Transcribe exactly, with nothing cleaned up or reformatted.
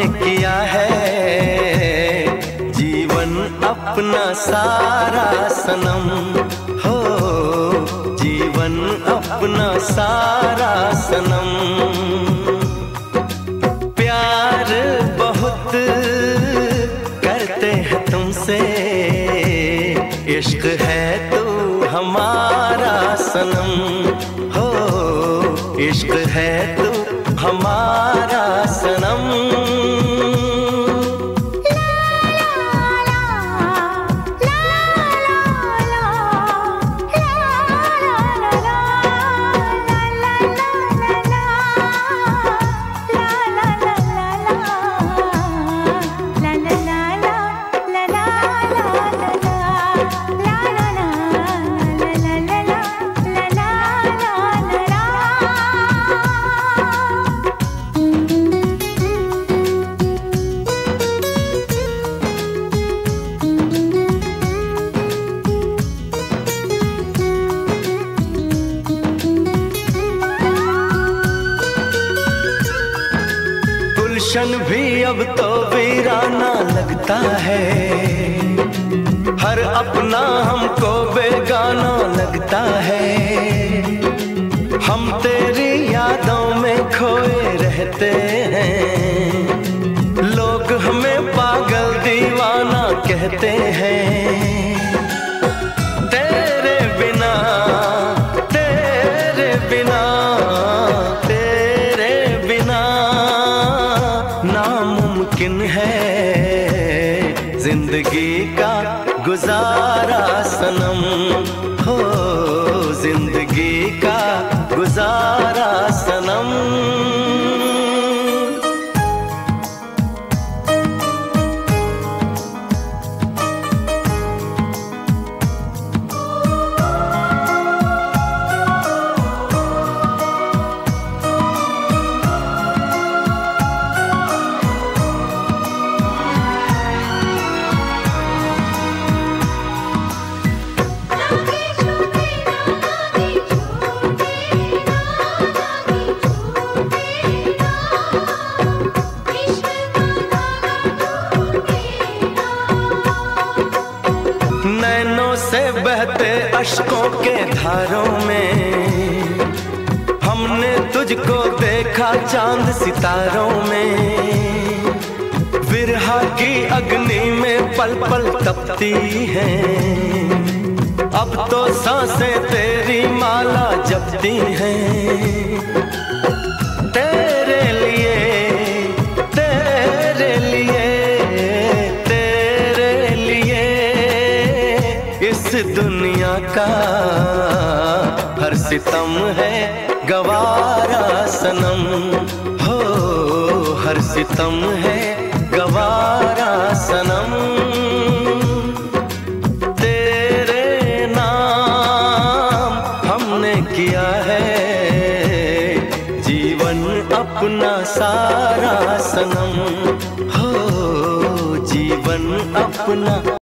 हमने किया है जीवन अपना सारा सनम हो, जीवन अपना सारा सनम। प्यार बहुत करते हैं तुमसे, इश्क है तू हमारा सनम हो, इश्क है तू हमारा सनम। गुलशन भी अब तो वीराना लगता है, हर अपना हमको बेगाना लगता है। हम तेरी यादों में खोए रहते हैं, लोग हमें पागल दीवाना कहते हैं। तेरे बिना तेरे बिना तेरे बिना नामुमकिन है जिंदगी का गुजारा सनम हो, जिंदगी का गुजारा सनम। नैनों से बहते अश्कों के धारों में हमने तुझको देखा चांद सितारों में। विरहा की अग्नि में पल पल तपती हैं, अब तो सांसें तेरी माला जपती हैं। तेरे लिए तेरे लिए तेरे लिए इस दुनिया का हर सितम है गवारा सनम हो, हर सितम है गवारा सनम। तेरे नाम हमने किया है जीवन अपना सारा सनम हो, जीवन अपना